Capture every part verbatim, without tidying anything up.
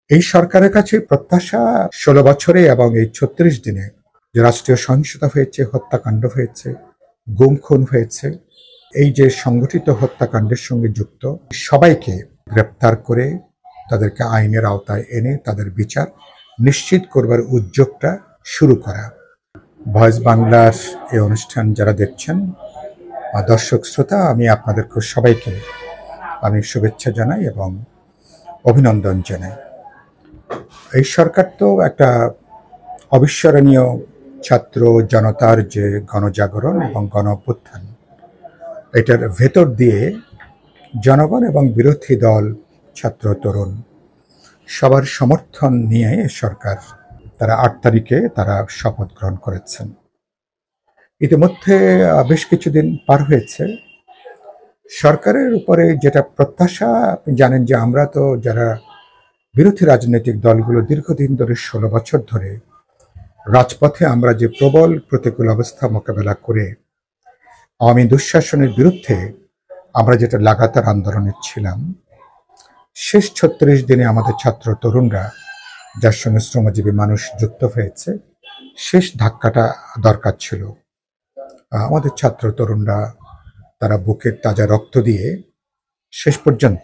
এই সরকারের কাছে প্রত্যাশা ষোলো বছরে এবং এই ছত্রিশ দিনে যে রাষ্ট্রীয় সহিংসতা হয়েছে, হত্যাকাণ্ড হয়েছে, গুম খুন হয়েছে, এই যে সংগঠিত হত্যাকাণ্ডের সঙ্গে যুক্ত সবাইকে গ্রেপ্তার করে তাদেরকে আইনের আওতায় এনে তাদের বিচার নিশ্চিত করবার উদ্যোগটা শুরু করা। ভয়েস বাংলার এই অনুষ্ঠান যারা দেখছেন দর্শক শ্রোতা, আমি আপনাদের সবাইকে আমি শুভেচ্ছা জানাই এবং অভিনন্দন জানাই। এই সরকার তো একটা অবিস্মরণীয় ছাত্র জনতার যে গণজাগরণ এবং গণ অভ্যুত্থান, এটার ভেতর দিয়ে জনগণ এবং বিরোধী দল, ছাত্র তরুণ সবার সমর্থন নিয়ে সরকার তারা আট তারিখে তারা শপথ গ্রহণ করেছেন। ইতিমধ্যে বেশ কিছুদিন পার হয়েছে। সরকারের উপরে যেটা প্রত্যাশা, আপনি জানেন যে আমরা তো যারা বিরোধী রাজনৈতিক দলগুলো দীর্ঘদিন ধরে ষোলো বছর ধরে রাজপথে আমরা যে প্রবল প্রতিকূল অবস্থা মোকাবেলা করে আওয়ামী দুঃশাসনের বিরুদ্ধে আমরা যেটা লাগাতার আন্দোলনে ছিলাম, শেষ ছত্রিশ দিনে আমাদের ছাত্র তরুণরা যার সঙ্গে শ্রমজীবী মানুষ যুক্ত হয়েছে, শেষ ধাক্কাটা দরকার ছিল। আমাদের ছাত্র তরুণরা তারা বুকের তাজা রক্ত দিয়ে শেষ পর্যন্ত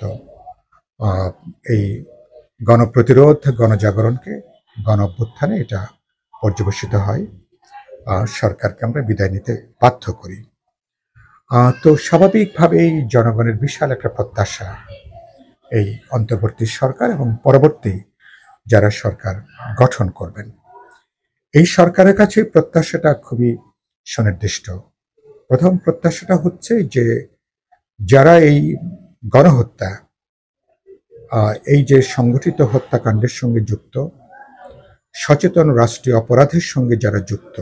এই গণপ্রতিরোধ, গণজাগরণকে গণ অভ্যুত্থানে এটা পর্যবেসিত হয়। সরকারকে আমরা বিদায় নিতে বাধ্য করি। তো স্বাভাবিকভাবেই জনগণের বিশাল একটা প্রত্যাশা এই অন্তর্বর্তী সরকার এবং পরবর্তী যারা সরকার গঠন করবেন। এই সরকারের কাছে প্রত্যাশাটা খুবই সুনির্দিষ্ট। প্রথম প্রত্যাশাটা হচ্ছে যে যারা এই গণহত্যা, এই যে সংগঠিত হত্যাকাণ্ডের সঙ্গে যুক্ত, সচেতন রাষ্ট্রীয় অপরাধের সঙ্গে যারা যুক্ত,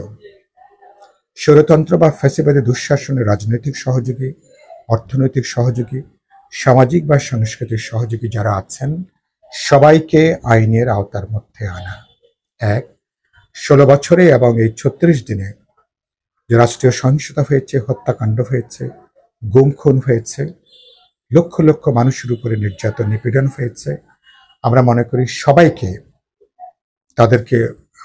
স্বৈরতন্ত্র বা ফ্যাসিবাদী দুঃশাসনের রাজনৈতিক সহযোগী, অর্থনৈতিক সহযোগী, সামাজিক বা সাংস্কৃতিক সহযোগী যারা আছেন, সবাইকে আইনের আওতার মধ্যে আনা। এক, ষোলো বছরে এবং এই ছত্রিশ দিনে যে রাষ্ট্রীয় সহিংসতা হয়েছে, হত্যাকাণ্ড হয়েছে, গুম খুন হয়েছে, লক্ষ লক্ষ মানুষের উপরে নির্যাতন নিপীড়ন হয়েছে, আমরা মনে করি সবাইকে তাদেরকে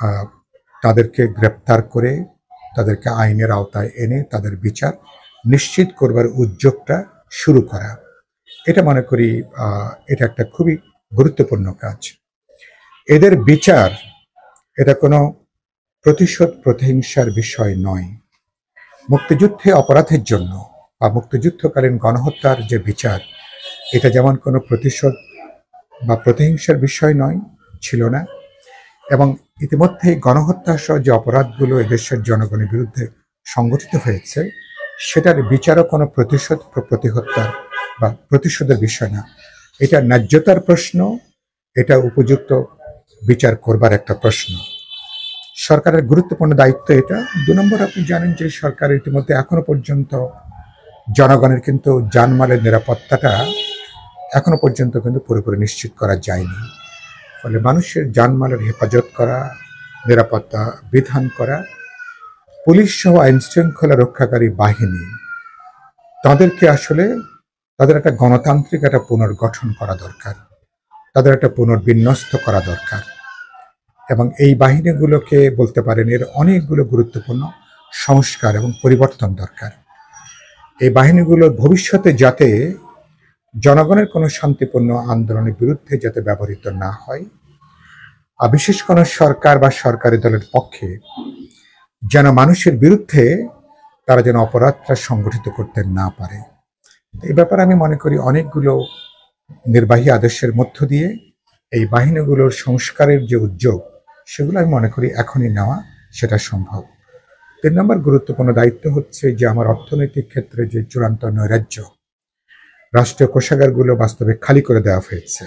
তাদেরকে গ্রেপ্তার করে তাদেরকে আইনের আওতায় এনে তাদের বিচার নিশ্চিত করবার উদ্যোগটা শুরু করা। এটা মনে করি এটা একটা খুবই গুরুত্বপূর্ণ কাজ। এদের বিচার এটা কোনো প্রতিশোধ প্রতিহিংসার বিষয় নয়। মুক্তিযুদ্ধে অপরাধের জন্য বা মুক্তিযুদ্ধকালীন গণহত্যার যে বিচার, এটা যেমন কোনো প্রতিশোধ বা প্রতিহিংসার বিষয় নয়, ছিল না, এবং ইতিমধ্যে গণহত্যা সহ যে অপরাধগুলো এদেশের জনগণের বিরুদ্ধে সংগঠিত হয়েছে, সেটার বিচারও কোনো প্রতিশোধ প্রতিহত্যার বা প্রতিশোধের বিষয় না। এটা ন্যায্যতার প্রশ্ন, এটা উপযুক্ত বিচার করবার একটা প্রশ্ন। সরকারের গুরুত্বপূর্ণ দায়িত্ব এটা। দু নম্বর, আপনি জানেন যে সরকার ইতিমধ্যে এখনো পর্যন্ত জনগণের কিন্তু জানমালের নিরাপত্তাটা এখনো পর্যন্ত কিন্তু পুরোপুরি নিশ্চিত করা যায়নি। ফলে মানুষের জানমালের হেফাজত করা, নিরাপত্তা বিধান করা, পুলিশ সহ আইন শৃঙ্খলা রক্ষাকারী বাহিনী, তাদেরকে আসলে তাদের একটা গণতান্ত্রিক একটা পুনর্গঠন করা দরকার, তাদের একটা পুনর্বিন্যস্ত করা দরকার। এবং এই বাহিনীগুলোকে বলতে পারেন এর অনেকগুলো গুরুত্বপূর্ণ সংস্কার এবং পরিবর্তন দরকার। এই বাহিনীগুলোর ভবিষ্যতে যাতে জনগণের কোনো শান্তিপূর্ণ আন্দোলনের বিরুদ্ধে যাতে ব্যবহৃত না হয়, আর বিশেষ কোনো সরকার বা সরকারি দলের পক্ষে যেন মানুষের বিরুদ্ধে তারা যেন অপরাধটা সংগঠিত করতে না পারে। এই ব্যাপারে আমি মনে করি অনেকগুলো নির্বাহী আদেশের মধ্য দিয়ে এই বাহিনীগুলোর সংস্কারের যে উদ্যোগ, সেগুলো আমি মনে করি এখনই নেওয়া সেটা সম্ভব। তিন নম্বর গুরুত্বপূর্ণ দায়িত্ব হচ্ছে যে আমার অর্থনৈতিক ক্ষেত্রে যে চূড়ান্ত নৈরাজ্য, রাষ্ট্রীয় কোষাগারগুলো বাস্তবে খালি করে দেওয়া হয়েছে।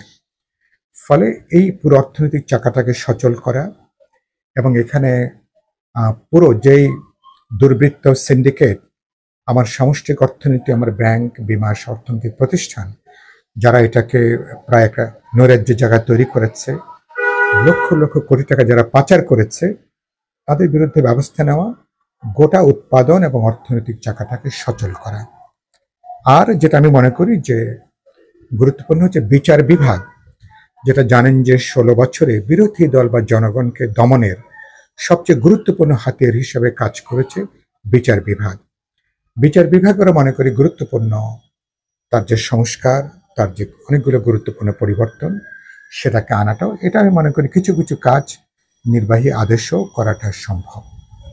ফলে এই পুরো অর্থনৈতিক চাকাটাকে সচল করা এবং এখানে পুরো যেই দুর্বৃত্ত সিন্ডিকেট, আমার সামষ্টিক অর্থনীতি, আমার ব্যাংক, বিমা, অর্থনৈতিক প্রতিষ্ঠান, যারা এটাকে প্রায় একটা নৈরাজ্য জায়গা তৈরি করেছে, লক্ষ লক্ষ কোটি টাকা যারা পাচার করেছে, তাদের বিরুদ্ধে ব্যবস্থা নেওয়া, গোটা উৎপাদন এবং অর্থনৈতিক চাকাটাকে সচল করা। আর যেটা আমি মনে করি যে গুরুত্বপূর্ণ হচ্ছে বিচার বিভাগ, যেটা জানেন যে ষোলো বছরে বিরোধী দল বা জনগণকে দমনের সবচেয়ে গুরুত্বপূর্ণ হাতিয়ার হিসেবে কাজ করেছে বিচার বিভাগ। বিচার বিভাগ ওরা মনে করি গুরুত্বপূর্ণ, তার যে সংস্কার, তার যে অনেকগুলো গুরুত্বপূর্ণ পরিবর্তন, সেটাকে আনাটাও, এটা আমি মনে করি কিছু কিছু কাজ নির্বাহী আদেশও করাটা সম্ভব।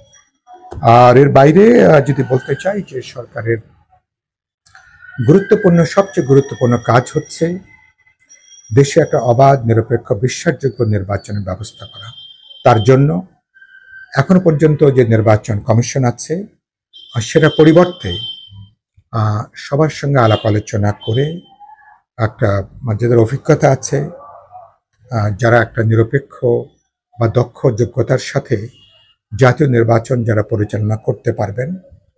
আর এর বাইরে যদি বলতে চাই যে সরকারের গুরুত্বপূর্ণ সবচেয়ে গুরুত্বপূর্ণ কাজ হচ্ছে দেশে একটা অবাধ, নিরপেক্ষ, বিশ্বাসযোগ্য নির্বাচনের ব্যবস্থা করা। তার জন্য এখনো পর্যন্ত যে নির্বাচন কমিশন আছে সেটা পরিবর্তে সবার সঙ্গে আলাপ আলোচনা করে একটা, যাদের অভিজ্ঞতা আছে, যারা একটা নিরপেক্ষ বা দক্ষ যোগ্যতার সাথে জাতীয় নির্বাচন যারা পরিচালনা করতে পারবেন,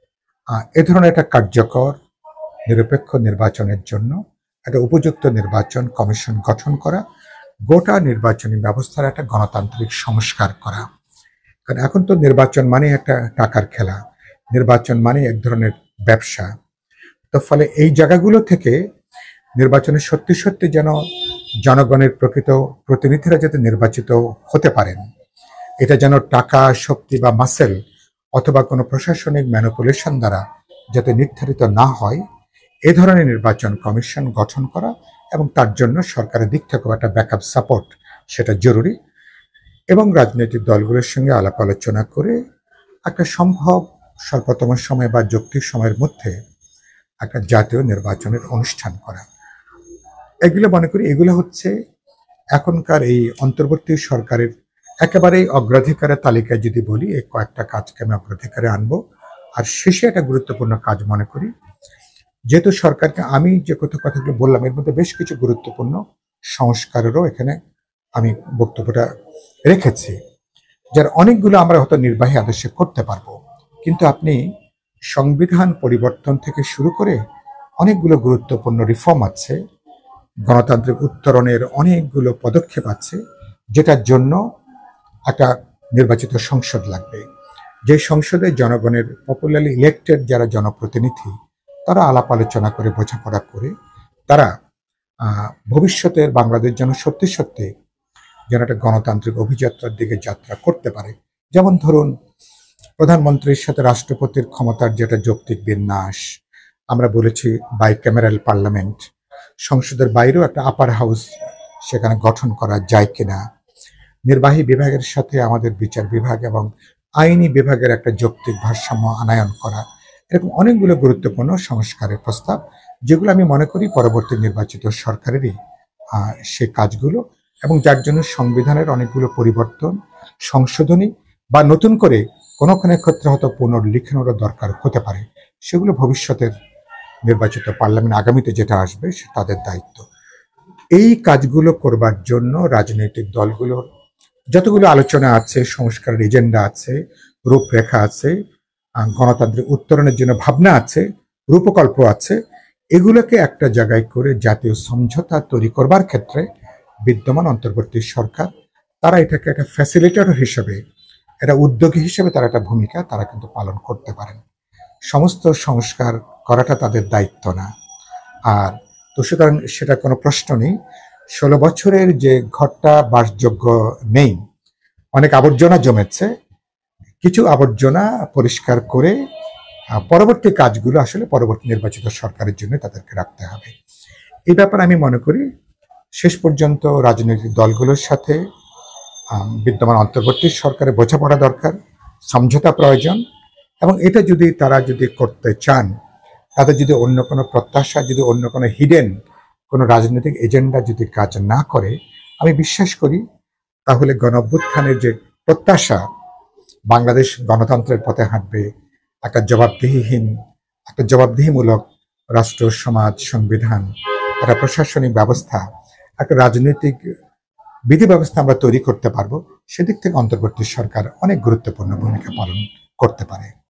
এ ধরনের একটা কার্যকর নিরপেক্ষ নির্বাচনের জন্য একটা উপযুক্ত নির্বাচন কমিশন গঠন করা, গোটা নির্বাচনী ব্যবস্থার একটা গণতান্ত্রিক সংস্কার করা। কারণ এখন তো নির্বাচন মানে একটা টাকার খেলা, নির্বাচন মানে এক ধরনের ব্যবসা। তো ফলে এই জায়গাগুলো থেকে নির্বাচনে সত্যি সত্যি যেন জনগণের প্রকৃত প্রতিনিধিরা যাতে নির্বাচিত হতে পারেন, এটা যেন টাকা, শক্তি বা মাসেল অথবা কোনো প্রশাসনিক ম্যানিপুলেশন দ্বারা যাতে নির্ধারিত না হয়, এ ধরনের নির্বাচন কমিশন গঠন করা এবং তার জন্য সরকারের দিক থেকেও একটা ব্যাকআপ সাপোর্ট সেটা জরুরি। এবং রাজনৈতিক দলগুলোর সঙ্গে আলাপ আলোচনা করে একটা সম্ভব স্বল্পতম সময় বা যৌক্তিক সময়ের মধ্যে একটা জাতীয় নির্বাচনের অনুষ্ঠান করা। এগুলো মনে করি এগুলো হচ্ছে এখনকার এই অন্তর্বর্তী সরকারের একেবারেই অগ্রাধিকারের তালিকায় যদি বলি, এই কয়েকটা কাজকে আমি অগ্রাধিকারে আনবো। আর শেষে একটা গুরুত্বপূর্ণ কাজ মনে করি, যেহেতু সরকারকে আমি যে কথা কথাগুলো বললাম এর মধ্যে বেশ কিছু গুরুত্বপূর্ণ সংস্কারেরও এখানে আমি বক্তব্যটা রেখেছি, যার অনেকগুলো আমরা হয়তো নির্বাহী আদেশে করতে পারবো, কিন্তু আপনি সংবিধান পরিবর্তন থেকে শুরু করে অনেকগুলো গুরুত্বপূর্ণ রিফর্ম আছে, গণতান্ত্রিক উত্তরণের অনেকগুলো পদক্ষেপ আছে, যেটার জন্য একটা নির্বাচিত সংসদ লাগবে। যে সংসদে জনগণের পপুলারলি ইলেক্টেড যারা জনপ্রতিনিধি, তারা আলাপ আলোচনা করে, বোঝাপড়া করে তারা ভবিষ্যতের বাংলাদেশ যেন সত্যি সত্যি যেন একটা গণতান্ত্রিক অভিযাত্রার দিকে যাত্রা করতে পারে। যেমন ধরুন, প্রধানমন্ত্রীর সাথে রাষ্ট্রপতির ক্ষমতার যেটা যৌক্তিক বিন্যাস, আমরা বলেছি বাই ক্যামেরাল পার্লামেন্ট, সংসদের বাইরেও একটা আপার হাউস সেখানে গঠন করা যায় কিনা, নির্বাহী বিভাগের সাথে আমাদের বিচার বিভাগ এবং আইনি বিভাগের একটা যৌক্তিক ভারসাম্য আনায়ন করা, এরকম অনেকগুলো গুরুত্বপূর্ণ সংস্কারের প্রস্তাব, যেগুলো আমি মনে করি পরবর্তী নির্বাচিত সরকারেরই সে কাজগুলো, এবং যার জন্য সংবিধানের অনেকগুলো পরিবর্তন, সংশোধনী বা নতুন করে কোনো কোনো ক্ষেত্রে হয়তো পুনর্লিখনেরও দরকার হতে পারে। সেগুলো ভবিষ্যতের নির্বাচিত পার্লামেন্ট আগামীতে যেটা আসবে সে তাদের দায়িত্ব। এই কাজগুলো করবার জন্য রাজনৈতিক দলগুলোর যতগুলো আলোচনা আছে, সংস্কারের এজেন্ডা আছে, রূপরেখা আছে, গণতান্ত্রিক উত্তরণের জন্য ভাবনা আছে, রূপকল্প আছে, এগুলোকে একটা জায়গায় করে জাতীয় সমঝোতা তৈরি করবার ক্ষেত্রে বিদ্যমান অন্তর্বর্তী সরকার তারা এটাকে একটা ফ্যাসিলিটেটর হিসেবে, একটা উদ্যোগী হিসেবে তারা একটা ভূমিকা তারা কিন্তু পালন করতে পারেন। সমস্ত সংস্কার করাটা তাদের দায়িত্ব না। আর তো সুতরাং সেটা কোনো প্রশ্ন নেই। ষোলো বছরের যে ঘরটা বাসযোগ্য নেই, অনেক আবর্জনা জমেছে, কিছু আবর্জনা পরিষ্কার করে পরবর্তী কাজগুলো আসলে পরবর্তী নির্বাচিত সরকারের জন্য তাদেরকে রাখতে হবে। এই ব্যাপারে আমি মনে করি শেষ পর্যন্ত রাজনৈতিক দলগুলোর সাথে বিদ্যমান অন্তর্বর্তী সরকারে বোঝাপড়া দরকার, সমঝোতা প্রয়োজন, এবং এটা যদি তারা যদি করতে চান, তাদের যদি অন্য কোনো প্রত্যাশা, যদি অন্য কোনো হিডেন কোনো রাজনৈতিক এজেন্ডা যদি কাজ না করে, আমি বিশ্বাস করি তাহলে গণঅভ্যুত্থানের যে প্রত্যাশা বাংলাদেশ গণতন্ত্রের পথে হাঁটবে, একটা জবাবদিহিহীন, একটা জবাবদিহিমূলক রাষ্ট্র, সমাজ, সংবিধান, একটা প্রশাসনিক ব্যবস্থা, একটা রাজনৈতিক বিধি ব্যবস্থা আমরা তৈরি করতে পারবো, সেদিক থেকে অন্তর্বর্তী সরকার অনেক গুরুত্বপূর্ণ ভূমিকা পালন করতে পারে।